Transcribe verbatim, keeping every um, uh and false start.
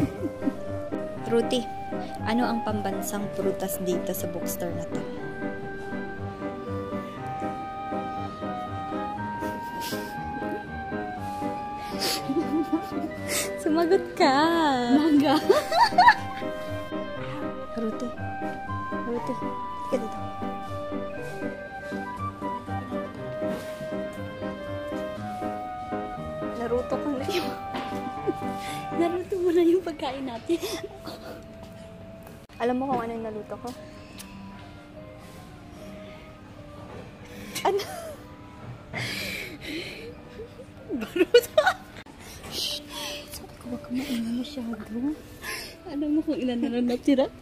Ruti, ano ang pambansang prutas dito sa bookstore na to? Sumagot ka! Mangga! Ruti. Ruti. Ika dito. Naruto ka na yung... Naruto mo na yung pagkain natin. Alam mo kung ano yung naluto ko? Ano? Baruto! Shhh! Sabi ko baka maingay masyado. Alam mo kung ilan na lang natira?